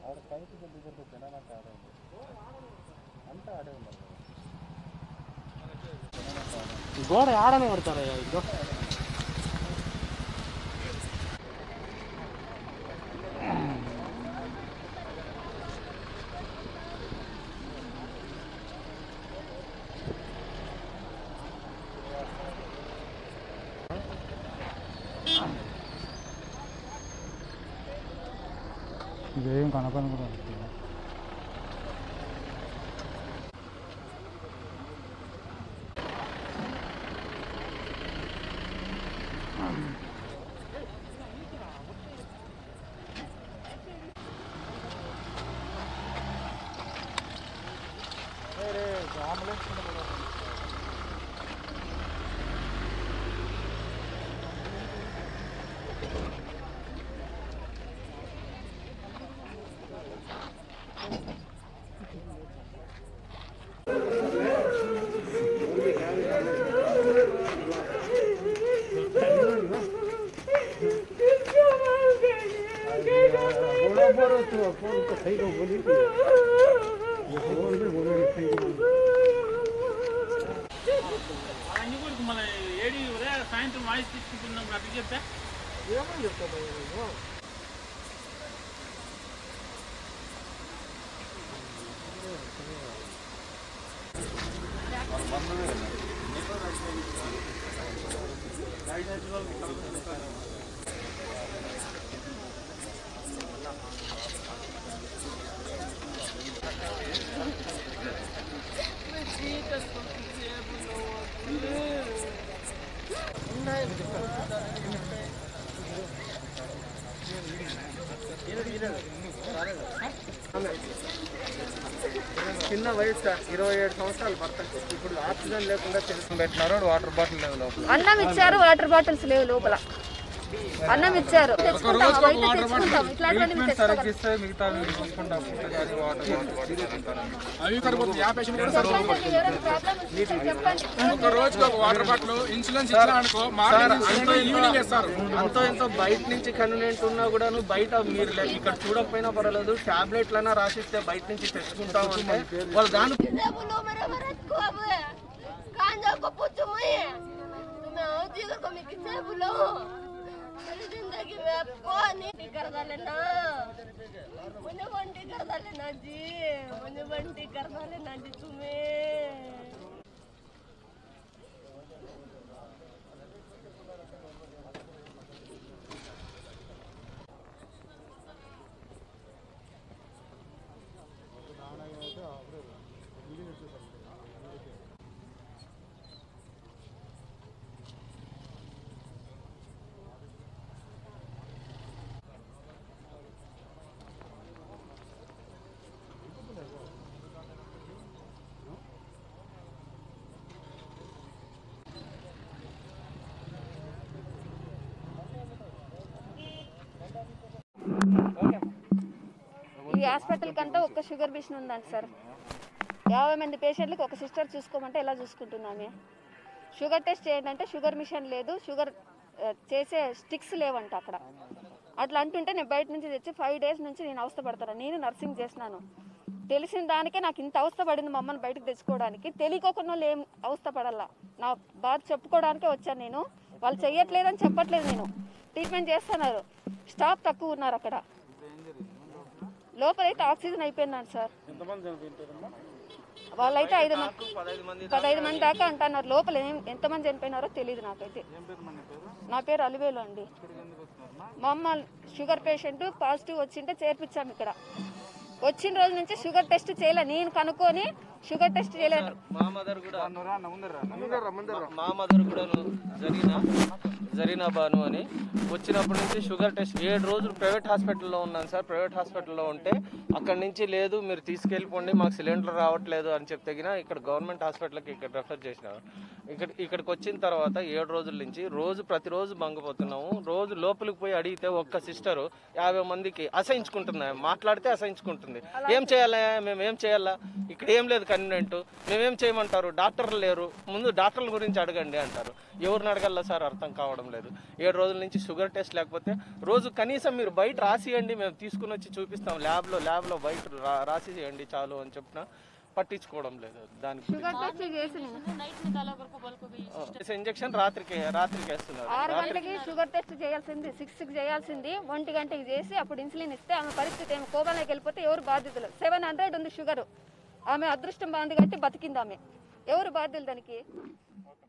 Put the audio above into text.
గోడ ఆడనే కడతారయ్యా ఇదో ఇదేం కనపని కూడా సాయంత్రం వాయిస్ తీసుకుంటున్నాం అట్లా చెప్తా ఏమని చెప్తా చిన్న వయసు 27 సంవత్సరాలు భర్త ఇప్పుడు ఆక్సిజన్ లేకుండా తెలుసుకుని పెట్టినారు వాటర్ బాటిల్ లేవు లోపల అన్నం ఇచ్చారు వాటర్ బాటిల్స్ లేవు లోపల అన్నం ఇచ్చారు అంతో ఎంతో బయట నుంచి కన్వీనియంట్ ఉన్నా కూడా బయట మీరు ఇక్కడ చూడకపోయినా పర్వాలేదు టాబ్లెట్లైనా రాసిస్తే బయట నుంచి తెచ్చుకుంటా ఉంటే వాళ్ళు దాని मेरी जिंदगी में आपको नहीं कर डालेना मुझे बंटी कर डालेना जी मुझे बंटी कर डालेना जी तुम्हें ఈ హాస్పిటల్ కంటే ఒక్క షుగర్ మిషన్ ఉందండి సార్ 50 మంది పేషెంట్లకు ఒక సిస్టర్ చూసుకోమంటే ఎలా చూసుకుంటున్నామే షుగర్ టెస్ట్ చేయండి అంటే షుగర్ మిషన్ లేదు షుగర్ చేసే స్టిక్స్ లేవంట అక్కడ అట్లా అంటుంటే నేను బయట నుంచి తెచ్చి 5 డేస్ నుంచి నేను అవస్థ పడతాను నేను నర్సింగ్ చేసినాను తెలిసిన దానికే నాకు ఇంత అవస్థ పడింది మా అమ్మని బయటకు తెచ్చుకోవడానికి తెలియకోకుండా వాళ్ళు ఏం అవస్థ పడాలా నా బాధ చెప్పుకోవడానికే వచ్చాను నేను వాళ్ళు చెయ్యట్లేదని చెప్పట్లేదు నేను ట్రీట్మెంట్ చేస్తున్నారు స్టాఫ్ తక్కువ ఉన్నారు అక్కడ లోపలైతే ఆక్సిజన్ అయిపోయిందండి సార్ వాళ్ళైతే 15 మంది దాకా అంటున్నారు లోపల ఎంతమంది చనిపోయినారో తెలియదు నాకైతే నా పేరు అలివేలు అండి మా అమ్మ షుగర్ పేషెంట్ పాజిటివ్ వచ్చింటే చేర్పించాము ఇక్కడ వచ్చిన రోజు నుంచి షుగర్ టెస్ట్ చేయలే నేను కనుక్కొని షుగర్ టెస్ట్ చేయలేదు మా మదర్ కూడా జరీనా బాను అని వచ్చినప్పటి నుంచి షుగర్ టెస్ట్ 7 రోజులు ప్రైవేట్ హాస్పిటల్లో ఉన్నాను సార్ ప్రైవేట్ హాస్పిటల్లో ఉంటే అక్కడి నుంచి లేదు మీరు తీసుకెళ్ళిపోండి మాకు సిలిండర్ రావట్లేదు అని చెప్తే ఇక్కడ గవర్నమెంట్ హాస్పిటల్కి ఇక్కడ రెఫర్ చేసినారు ఇక్కడికి వచ్చిన తర్వాత 7 రోజుల నుంచి ప్రతిరోజు బంగపోతున్నాము రోజు లోపలికి పోయి అడిగితే ఒక్క సిస్టరు 50 మందికి అసహించుకుంటున్నాయి మాట్లాడితే అసహించుకుంటుంది ఏం చేయాలా మేము ఏం చేయాలా ఇక్కడ ఏం లేదు కన్వీనెంట్. మేమేం చేయమంటారు? డాక్టర్లు లేరు, ముందు డాక్టర్ల గురించి అడగండి అంటారు. ఎవరిని అడగల్లా సార్ అర్థం కావడం లేదు. 7 రోజుల నుంచి షుగర్ టెస్ట్ లేకపోతే రోజు కనీసం మీరు బయట రాసియండి, మేము తీసుకుని వచ్చి చూపిస్తాం, ల్యాబ్లో బయట రాసియండి చాలు అని చెప్పిన పట్టించుకోవడం లేదు. దానికి ఇంజక్షన్ రాత్రికి వేస్తున్నారు. 6 గంటలకి షుగర్ టెస్ట్ చేయాల్సింది, 6కి చేయాల్సింది 1 గంటకి చేసి అప్పుడు ఇన్సులిన్ ఇస్తే ఆమె పరిస్థితి ఏమో కోమాలోకి వెళ్ళిపోతే ఎవరు బాధ్యతలు? 700 ఉంది షుగర్. ఆమె అదృష్టం బాగుంది కాబట్టి బతికింది ఆమె. ఎవరు బాధ్యులు దానికి?